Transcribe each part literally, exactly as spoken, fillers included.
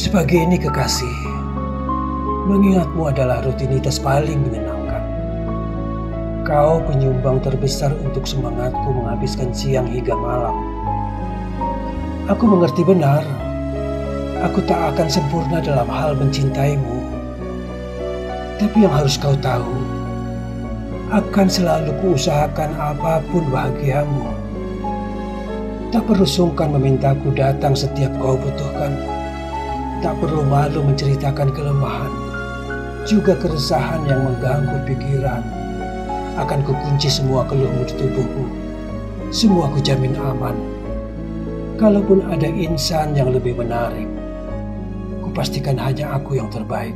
Sepagi ini kekasih, mengingatmu adalah rutinitas paling menyenangkan. Kau penyumbang terbesar untuk semangatku menghabiskan siang hingga malam. Aku mengerti benar, aku tak akan sempurna dalam hal mencintaimu. Tapi yang harus kau tahu, akan selalu kuusahakan apapun bahagiamu. Tak perlu sungkan memintaku datang setiap kau butuhkan. Tak perlu malu menceritakan kelemahan, juga keresahan yang mengganggu pikiran. Akan kukunci semua keluhmu di tubuhku. Semua kujamin aman. Kalaupun ada insan yang lebih menarik, kupastikan hanya aku yang terbaik.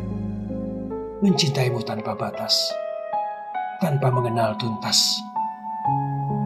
Mencintaimu tanpa batas, tanpa mengenal tuntas.